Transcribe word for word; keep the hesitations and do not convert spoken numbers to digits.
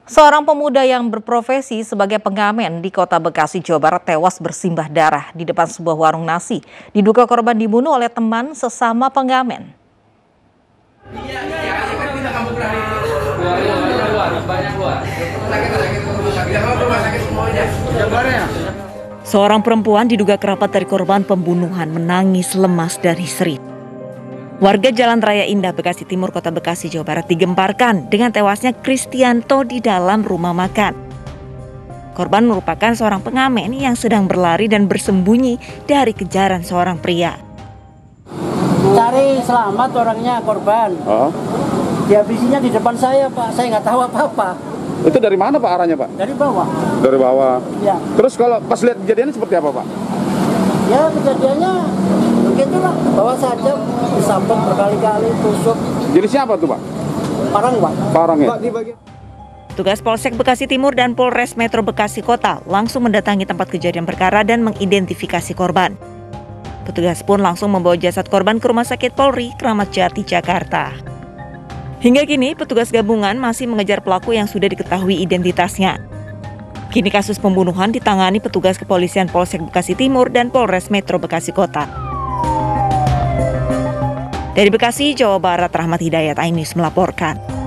Seorang pemuda yang berprofesi sebagai pengamen di Kota Bekasi, Jawa Barat tewas bersimbah darah di depan sebuah warung nasi. Diduga korban dibunuh oleh teman sesama pengamen. Seorang perempuan diduga kerabat dari korban pembunuhan menangis lemas dan histeris. Warga Jalan Raya Indah, Bekasi Timur, Kota Bekasi, Jawa Barat digemparkan dengan tewasnya Kristianto di dalam rumah makan. Korban merupakan seorang pengamen yang sedang berlari dan bersembunyi dari kejaran seorang pria. Cari selamat orangnya, korban. Oh. Dihabisinya di depan saya, Pak. Saya nggak tahu apa-apa. Itu dari mana Pak arahnya Pak? Dari bawah. Dari bawah. Ya. Terus kalau pas lihat kejadiannya seperti apa Pak? Ya kejadiannya begitulah. Bawa saja, disambut berkali-kali, tusuk. Jenisnya apa tuh Pak? Parang, Pak. Parang ya? Tugas Polsek Bekasi Timur dan Polres Metro Bekasi Kota langsung mendatangi tempat kejadian perkara dan mengidentifikasi korban. Petugas pun langsung membawa jasad korban ke Rumah Sakit Polri, Kramat Jati, Jakarta. Hingga kini, petugas gabungan masih mengejar pelaku yang sudah diketahui identitasnya. Kini kasus pembunuhan ditangani petugas kepolisian Polsek Bekasi Timur dan Polres Metro Bekasi Kota. Dari Bekasi, Jawa Barat, Rahmat Hidayat, iNews melaporkan.